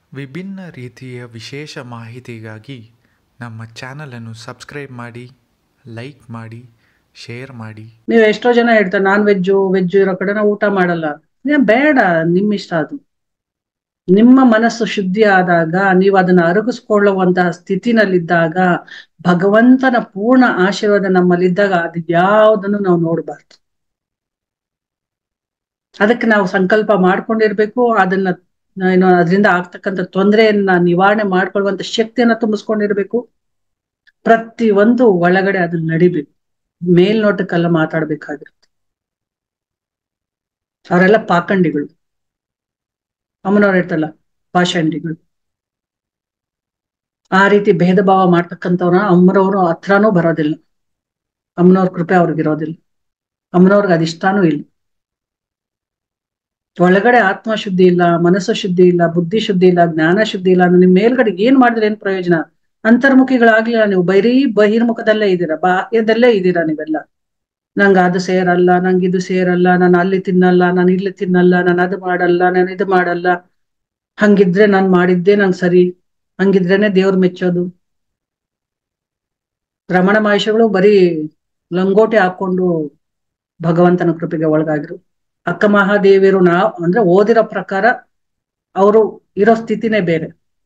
ವಿಭಿನ್ನ ರೀತಿಯ ವಿಶೇಷ ಮಾಹಿತಿಗಾಗಿ ನಮ್ಮ ಚಾನಲನ್ನು ಸಬ್ಸ್ಕ್ರೈಬ್ ಮಾಡಿ, ಲೈಕ್ ಮಾಡಿ, ಶೇರ್ ಮಾಡಿ. ನೀವು ಎಷ್ಟೋ ಜನ ಹೇಳ್ತಾರೆ ನಾನ್ ವೆಜ್ ಇರೋ ಕಡೆ ನಾವು ಊಟ ಮಾಡಲ್ಲ. ಬೇಡ, ನಿಮ್ ಇಷ್ಟ. ಅದು ನಿಮ್ಮ ಮನಸ್ಸು ಶುದ್ಧಿ ಆದಾಗ, ನೀವು ಅದನ್ನ ಅರಗಿಸ್ಕೊಳ್ಳುವಂತಹ ಸ್ಥಿತಿನಲ್ಲಿದ್ದಾಗ, ಭಗವಂತನ ಪೂರ್ಣ ಆಶೀರ್ವಾದ ನಮ್ಮಲ್ಲಿದ್ದಾಗ ಅದು ಯಾವುದನ್ನು ನಾವು ನೋಡಬಾರ್ದು. ಅದಕ್ಕೆ ನಾವು ಸಂಕಲ್ಪ ಮಾಡ್ಕೊಂಡಿರ್ಬೇಕು. ಅದನ್ನ ಏನು ಅದರಿಂದ ಆಗ್ತಕ್ಕಂಥ ತೊಂದರೆಯನ್ನ ನಿವಾರಣೆ ಮಾಡ್ಕೊಳ್ಳುವಂತ ಶಕ್ತಿಯನ್ನ ತುಂಬಿಸ್ಕೊಂಡಿರ್ಬೇಕು. ಪ್ರತಿ ಒಂದು ಒಳಗಡೆ ಅದನ್ನ ನಡಿಬೇಕು. ಮೇಲ್ನೋಟಕ್ಕೆಲ್ಲ ಮಾತಾಡ್ಬೇಕಾಗಿರುತ್ತೆ. ಅವರೆಲ್ಲ ಪಾಖಂಡಿಗಳು. ಅಮ್ಮನವ್ರು ಹೇಳ್ತಲ್ಲ, ಪಾಷಂಡಿಗಳು. ಆ ರೀತಿ ಭೇದ ಭಾವ ಮಾಡ್ತಕ್ಕಂಥವ್ರ ಅಮ್ಮನವ್ರು ಹತ್ರನೂ ಬರೋದಿಲ್ಲ. ಅಮ್ಮನವ್ರ ಕೃಪೆ ಅವ್ರಿಗಿರೋದಿಲ್ಲ. ಅಮ್ಮನವ್ರಿಗೆ ಅದಿಷ್ಟಾನೂ ಇಲ್ಲ. ಒಳಗಡೆ ಆತ್ಮ ಶುದ್ಧಿ ಇಲ್ಲ, ಮನಸ್ಸು ಶುದ್ಧಿ ಇಲ್ಲ, ಬುದ್ಧಿ ಶುದ್ಧಿ ಇಲ್ಲ, ಜ್ಞಾನ ಶುದ್ಧಿ ಇಲ್ಲ. ನಿಮ್ ಮೇಲ್ಗಡೆ ಏನ್ ಮಾಡಿದ್ರೆ ಏನ್ ಪ್ರಯೋಜನ? ಅಂತರ್ಮುಖಿಗಳಾಗ್ಲಿಲ್ಲ. ನೀವು ಬರೀ ಬಹಿರ್ಮುಖದಲ್ಲೇ ಇದ್ದೀರಾ, ಬಾಹ್ಯದಲ್ಲೇ ಇದ್ದೀರಾ ನೀವೆಲ್ಲ. ನಂಗೆ ಅದು ಸೇರಲ್ಲ, ನಂಗೆ ಇದು ಸೇರಲ್ಲ, ನಾನು ಅಲ್ಲಿ ತಿನ್ನಲ್ಲ, ನಾನು ಇಲ್ಲಿ ತಿನ್ನಲ್ಲ, ನಾನು ಅದು ಮಾಡಲ್ಲ, ನಾನು ಇದು ಮಾಡಲ್ಲ. ಹಂಗಿದ್ರೆ ನಾನ್ ಮಾಡಿದ್ದೆ ನಂಗೆ ಸರಿ, ಹಂಗಿದ್ರೇನೆ ದೇವ್ರು ಮೆಚ್ಚೋದು. ರಮಣ ಮಹರ್ಷಿಗಳು ಬರೀ ಲಂಗೋಟಿ ಹಾಕೊಂಡು ಭಗವಂತನ ಕೃಪೆಗೆ ಒಳಗಾಗಿರು. ಅಕ್ಕ ಮಹಾದೇವಿಯರು ಅಂದ್ರೆ ಓದಿರೋ ಪ್ರಕಾರ ಅವರು ಇರೋ ಸ್ಥಿತಿನೇ ಬೇರೆ.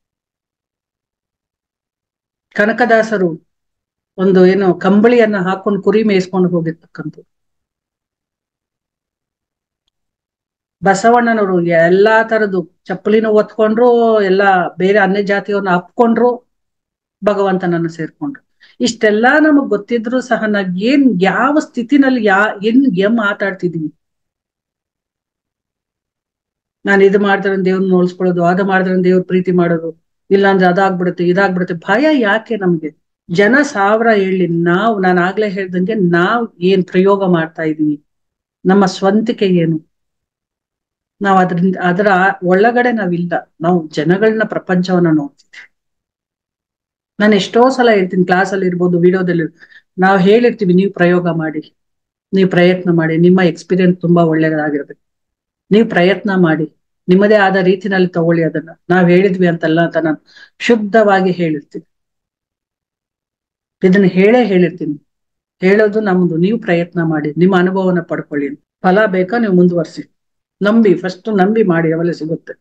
ಕನಕದಾಸರು ಒಂದು ಏನು ಕಂಬಳಿಯನ್ನ ಹಾಕೊಂಡು ಕುರಿ ಮೇಯಿಸ್ಕೊಂಡು ಹೋಗಿರ್ತಕ್ಕಂಥ. ಬಸವಣ್ಣನವರು ಎಲ್ಲಾ ತರದ್ದು ಚಪ್ಪಲಿನ ಒತ್ಕೊಂಡ್ರು, ಎಲ್ಲಾ ಬೇರೆ ಅನ್ಯ ಜಾತಿಯವ್ರನ್ನ ಅಪ್ಕೊಂಡ್ರು, ಭಗವಂತನನ್ನ ಸೇರ್ಕೊಂಡ್ರು. ಇಷ್ಟೆಲ್ಲಾ ನಮಗ್ ಗೊತ್ತಿದ್ರು ಸಹ ನಾವ್ ಯಾವ ಸ್ಥಿತಿನಲ್ಲಿ ಏನ್ ಮಾತಾಡ್ತಿದೀವಿ. ನಾನು ಇದು ಮಾಡಿದ್ರೆ ದೇವ್ರನ್ನ ನೋಡ್ಸ್ಕೊಳ್ಳೋದು, ಅದು ಮಾಡಿದ್ರೆ ದೇವ್ರ ಪ್ರೀತಿ ಮಾಡೋದು, ಇಲ್ಲಾಂದ್ರೆ ಅದಾಗ್ಬಿಡುತ್ತೆ, ಇದಾಗ್ಬಿಡುತ್ತೆ. ಭಯ ಯಾಕೆ ನಮ್ಗೆ? ಜನ 1000 ಹೇಳಿ, ನಾನು ಆಗ್ಲೇ ಹೇಳ್ದಂಗೆ ನಾವ್ ಏನ್ ಪ್ರಯೋಗ ಮಾಡ್ತಾ ಇದೀವಿ, ನಮ್ಮ ಸ್ವಂತಿಕೆ ಏನು? ನಾವ್ ಅದರ ಒಳಗಡೆ ನಾವಿಲ್ಲ. ನಾವು ಜನಗಳನ್ನ, ಪ್ರಪಂಚವನ್ನ ನೋಡ್ತೀವಿ. ನಾನು ಎಷ್ಟೋ ಸಲ ಹೇಳ್ತೀನಿ, ಕ್ಲಾಸಲ್ಲಿ ಇರ್ಬೋದು, ವಿಡಿಯೋದಲ್ಲಿ ನಾವು ಹೇಳಿರ್ತೀವಿ, ನೀವು ಪ್ರಯೋಗ ಮಾಡಿ, ನೀವು ಪ್ರಯತ್ನ ಮಾಡಿ, ನಿಮ್ಮ ಎಕ್ಸ್ಪೀರಿಯನ್ಸ್ ತುಂಬಾ ಒಳ್ಳೆಯದಾಗಿರ್ಬೇಕು, ನೀವು ಪ್ರಯತ್ನ ಮಾಡಿ, ನಿಮ್ಮದೇ ಆದ ರೀತಿನಲ್ಲಿ ತಗೊಳ್ಳಿ. ಅದನ್ನ ನಾವ್ ಹೇಳಿದ್ವಿ ಅಂತಲ್ಲ ಅಂತ ನಾನು ಶುದ್ಧವಾಗಿ ಹೇಳಿರ್ತೀನಿ. ಇದನ್ನ ಹೇಳಿರ್ತೀನಿ. ಹೇಳೋದು ನಮ್ದು. ನೀವು ಪ್ರಯತ್ನ ಮಾಡಿ, ನಿಮ್ಮ ಅನುಭವನ ಪಡ್ಕೊಳ್ಳಿ. ಫಲ ಬೇಕಾ ನೀವು ಮುಂದುವರ್ಸಿ, ನಂಬಿ, ಫಸ್ಟ್ ನಂಬಿ ಮಾಡಿ, ಅವೆಲ್ಲ ಸಿಗುತ್ತೆ.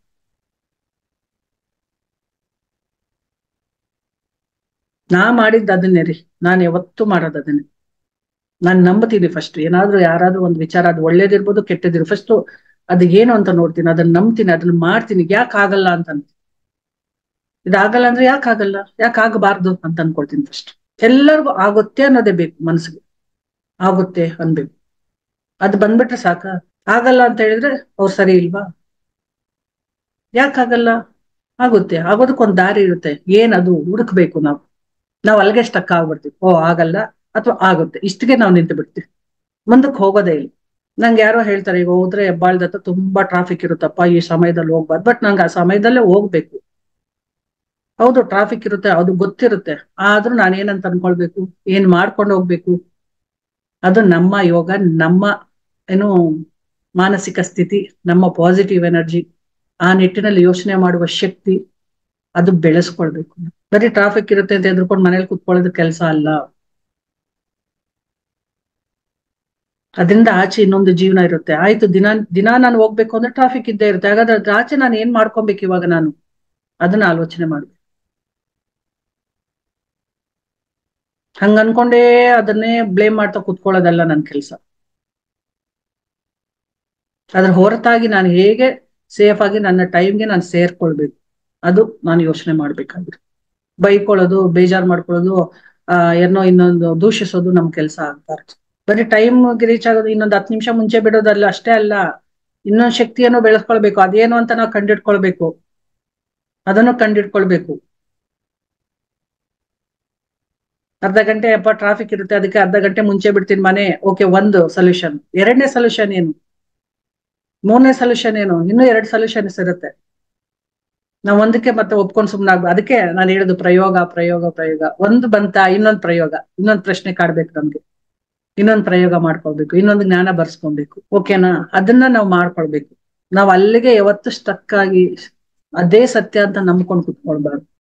ನಾ ಮಾಡಿದ್ದು ಅದನ್ನೇ ರೀ. ನಾನು ಯಾವತ್ತೂ ಮಾಡೋದು ಅದನ್ನೇ. ನಾನು ನಂಬ್ತೀನಿ. ಫಸ್ಟ್ ಏನಾದ್ರೂ ಯಾರಾದ್ರೂ ಒಂದು ವಿಚಾರ, ಅದು ಒಳ್ಳೇದಿರ್ಬೋದು ಕೆಟ್ಟದಿರ್ಬೋದು, ಫಸ್ಟ್ ಅದು ಏನು ಅಂತ ನೋಡ್ತೀನಿ, ಅದನ್ನ ನಂಬ್ತೀನಿ, ಅದನ್ನ ಮಾಡ್ತೀನಿ. ಯಾಕೆ ಆಗಲ್ಲ ಅಂತ ಇದಾಗಲ್ಲ ಅಂದ್ರೆ ಯಾಕಾಗಲ್ಲ, ಯಾಕೆ ಆಗಬಾರ್ದು ಅಂತ ಅನ್ಕೊಳ್ತೀನಿ ಫಸ್ಟ್. ಎಲ್ಲರಿಗೂ ಆಗುತ್ತೆ ಅನ್ನೋದೇ ಬೇಕು ಮನಸ್ಸಿಗೆ. ಆಗುತ್ತೆ ಅನ್ಬೇಕು. ಅದು ಬಂದ್ಬಿಟ್ರೆ ಸಾಕ. ಆಗಲ್ಲ ಅಂತ ಹೇಳಿದ್ರೆ ಅವ್ರು ಸರಿ ಇಲ್ವಾ? ಯಾಕಾಗಲ್ಲ? ಆಗುತ್ತೆ. ಆಗೋದಕ್ಕೊಂದು ದಾರಿ ಇರುತ್ತೆ. ಏನದು ಹುಡುಕ್ಬೇಕು ನಾವು. ಅಲ್ಲಿಗೆ ಸ್ಟಕ್ ಆಗ್ಬಿಡ್ತೀವಿ. ಓ ಆಗಲ್ಲ, ಅಥವಾ ಆಗುತ್ತೆ, ಇಷ್ಟಿಗೆ ನಾವು ನಿಂತು ಬಿಡ್ತೀವಿ. ಮುಂದಕ್ಕೆ ಹೋಗೋದೇ ಇಲ್ಲ. ನಂಗೆ ಯಾರೋ ಹೇಳ್ತಾರೆ, ಈಗ ಹೋದ್ರೆ ಹೆಬ್ಬಾಳ್ದತ್ತ ತುಂಬಾ ಟ್ರಾಫಿಕ್ ಇರುತ್ತಪ್ಪ, ಈ ಸಮಯದಲ್ಲಿ ಹೋಗ್ಬಾರ್ದು. ಬಟ್ ನಂಗೆ ಆ ಸಮಯದಲ್ಲೇ ಹೋಗ್ಬೇಕು. ಹೌದು, ಟ್ರಾಫಿಕ್ ಇರುತ್ತೆ, ಅದು ಗೊತ್ತಿರುತ್ತೆ. ಆದ್ರೂ ನಾನೇನಂತ ಅನ್ಕೊಳ್ಬೇಕು, ಏನ್ ಮಾಡ್ಕೊಂಡು ಹೋಗ್ಬೇಕು. ಅದು ನಮ್ಮ ಯೋಗ, ನಮ್ಮ ಏನು ಮಾನಸಿಕ ಸ್ಥಿತಿ, ನಮ್ಮ ಪಾಸಿಟಿವ್ ಎನರ್ಜಿ, ಆ ನಿಟ್ಟಿನಲ್ಲಿ ಯೋಚನೆ ಮಾಡುವ ಶಕ್ತಿ, ಅದು ಬೆಳೆಸ್ಕೊಳ್ಬೇಕು. ಬರೀ ಟ್ರಾಫಿಕ್ ಇರುತ್ತೆ ಅಂತ ಎದ್ರುಕೊಂಡು ಮನೇಲಿ ಕುತ್ಕೊಳ್ಳೋದು ಕೆಲಸ ಅಲ್ಲ. ಅದರಿಂದ ಆಚೆ ಇನ್ನೊಂದು ಜೀವನ ಇರುತ್ತೆ. ಆಯ್ತು, ದಿನ ನಾನು ಹೋಗ್ಬೇಕು ಅಂದ್ರೆ ಟ್ರಾಫಿಕ್ ಇದ್ದೇ ಇರುತ್ತೆ. ಹಾಗಾದ್ರೆ ಅದ್ರ ಆಚೆ ನಾನು ಏನ್ ಮಾಡ್ಕೊಬೇಕು ಇವಾಗ? ನಾನು ಅದನ್ನ ಆಲೋಚನೆ ಮಾಡ್ಬೇಕು. ಹಂಗ ಅನ್ಕೊಂಡೇ ಅದನ್ನೇ ಬ್ಲೇಮ್ ಮಾಡ್ತಾ ಕುತ್ಕೊಳ್ಳೋದಲ್ಲ ನನ್ನ ಕೆಲಸ. ಅದ್ರ ಹೊರತಾಗಿ ನಾನು ಹೇಗೆ ಸೇಫ್ ಆಗಿ ನನ್ನ ಟೈಮ್ಗೆ ನಾನು ಸೇರ್ಕೊಳ್ಬೇಕು, ಅದು ನಾನು ಯೋಚನೆ ಮಾಡ್ಬೇಕಾಗಿತ್ತು. ಬೈಕೊಳ್ಳೋದು, ಬೇಜಾರ್ ಮಾಡ್ಕೊಳ್ಳೋದು, ಏನೋ ಇನ್ನೊಂದು ದೂಷಿಸೋದು ನಮ್ ಕೆಲಸ ಆಗ್ಬಾರ್ದು. ಬರೀ ಟೈಮ್ಗೆ ರೀಚ್ ಆಗೋದು, ಇನ್ನೊಂದು 10 ನಿಮಿಷ ಮುಂಚೆ ಬಿಡೋದಲ್ಲ, ಅಷ್ಟೇ ಅಲ್ಲ, ಇನ್ನೊಂದು ಶಕ್ತಿಯನ್ನು ಬೆಳೆಸ್ಕೊಳ್ಬೇಕು. ಅದೇನು ಅಂತ ನಾವು ಕಂಡಿಡ್ಕೊಳ್ಬೇಕು. ಅದನ್ನು ಕಂಡಿಡ್ಕೊಳ್ಬೇಕು. ಅರ್ಧ ಗಂಟೆ ಟ್ರಾಫಿಕ್ ಇರುತ್ತೆ, ಅದಕ್ಕೆ ಅರ್ಧ ಗಂಟೆ ಮುಂಚೆ ಬಿಡ್ತೀನಿ ಮನೆ. ಓಕೆ, ಒಂದು ಸೊಲ್ಯೂಷನ್. ಎರಡನೇ ಸೊಲ್ಯೂಷನ್ ಏನು? ಮೂರನೇ ಸೊಲ್ಯೂಷನ್ ಏನು? ಇನ್ನೂ 2 ಸೊಲ್ಯೂಷನ್ಸ್ ಇರುತ್ತೆ. ನಾವ್ ಒಂದಕ್ಕೆ ಮತ್ತೆ ಒಪ್ಕೊಂಡು ಸುಮ್ನಾಗ್ಬ. ಅದಕ್ಕೆ ನಾನು ಹೇಳುದು ಪ್ರಯೋಗ ಪ್ರಯೋಗ ಪ್ರಯೋಗ. ಒಂದು ಬಂತ, ಇನ್ನೊಂದು ಪ್ರಯೋಗ, ಇನ್ನೊಂದು ಪ್ರಶ್ನೆ ಕಾಡ್ಬೇಕು ನಮ್ಗೆ, ಇನ್ನೊಂದು ಪ್ರಯೋಗ ಮಾಡ್ಕೊಳ್ಬೇಕು, ಇನ್ನೊಂದು ಜ್ಞಾನ ಬರ್ಸ್ಕೊಬೇಕು. ಓಕೆನಾ? ಅದನ್ನ ನಾವು ಮಾಡ್ಕೊಳ್ಬೇಕು. ನಾವ್ ಅಲ್ಲಿಗೆ ಯಾವತ್ತು ಸ್ಟಕ್ ಆಗಿ ಅದೇ ಸತ್ಯ ಅಂತ ನಂಬ್ಕೊಂಡು ಕುತ್ಕೊಳ್ಬಾರ್ದು.